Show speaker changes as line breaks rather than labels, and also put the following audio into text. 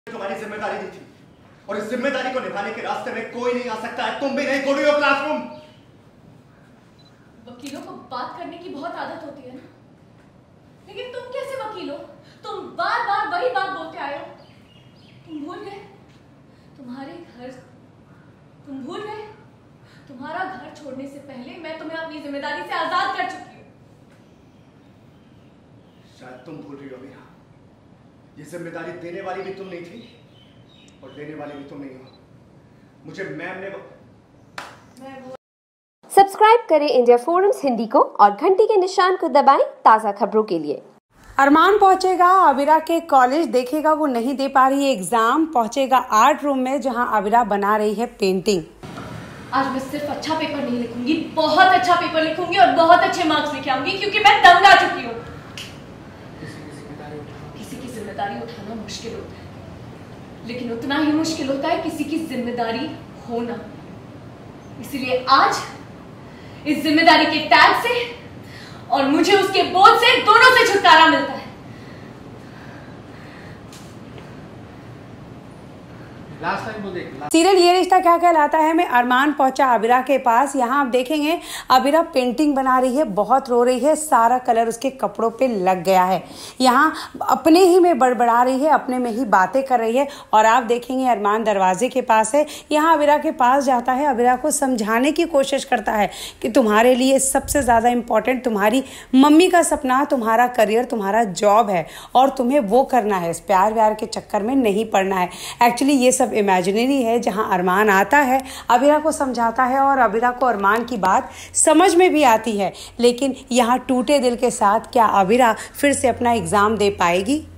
तुम्हारी जिम्मेदारी दी थी और इस जिम्मेदारी को निभाने के रास्ते में कोई नहीं आ सकता है, तुम भी नहीं। Go to your classroom.
वकीलों को बात करने की बहुत आदत होती है ना, लेकिन तुम कैसे वकील हो? तुम बार बार वही बात बोलते आए हो। तुम भूल गए तुम्हारा घर छोड़ने से पहले मैं तुम्हें अपनी जिम्मेदारी से आजाद कर चुकी हूँ।
शायद तुम भूल रही हो अमीरा, ये जिम्मेदारी देने वाली भी तुम नहीं थी और लेने वाली भी तुम नहीं हो। मुझे मैम ने
सब्सक्राइब करें इंडिया फोरम्स हिंदी को और घंटी के निशान को दबाएं ताज़ा खबरों के लिए।
अरमान पहुंचेगा आबिरा के कॉलेज, देखेगा वो नहीं दे पा रही है एग्जाम, पहुंचेगा आर्ट रूम में जहां आबिरा बना रही है पेंटिंग।
आज मैं सिर्फ अच्छा पेपर नहीं लिखूंगी, बहुत अच्छा पेपर लिखूंगी और बहुत अच्छे मार्क्स लेके आऊंगी, क्योंकि मैं दंग आ चुकी हूँ। किसी की जिम्मेदारी उठाना मुश्किल होता है, लेकिन उतना ही मुश्किल होता है किसी की जिम्मेदारी होना। इसीलिए आज इस जिम्मेदारी के टैग से और मुझे उसके बोझ से, दोनों से छुटकारा मिलता है।
सीरियल ये रिश्ता क्या कहलाता है में अरमान पहुंचा आबिरा के पास। यहाँ आप देखेंगे आबिरा पेंटिंग बना रही है, बहुत रो रही है, सारा कलर उसके कपड़ों पे लग गया है। यहाँ अपने ही में बड़बड़ा रही है, अपने में ही बातें कर रही है। और आप देखेंगे अरमान दरवाजे के पास है, यहाँ आबिरा के पास जाता है, आबिरा को समझाने की कोशिश करता है कि तुम्हारे लिए सबसे ज़्यादा इम्पोर्टेंट तुम्हारी मम्मी का सपना, तुम्हारा करियर, तुम्हारा जॉब है और तुम्हें वो करना है, इस प्यार व्यार के चक्कर में नहीं पड़ना है। एक्चुअली ये सब इमेजिनरी है। जहां अरमान आता है, आबिरा को समझाता है और आबिरा को अरमान की बात समझ में भी आती है, लेकिन यहाँ टूटे दिल के साथ क्या आबिरा फिर से अपना एग्जाम दे पाएगी?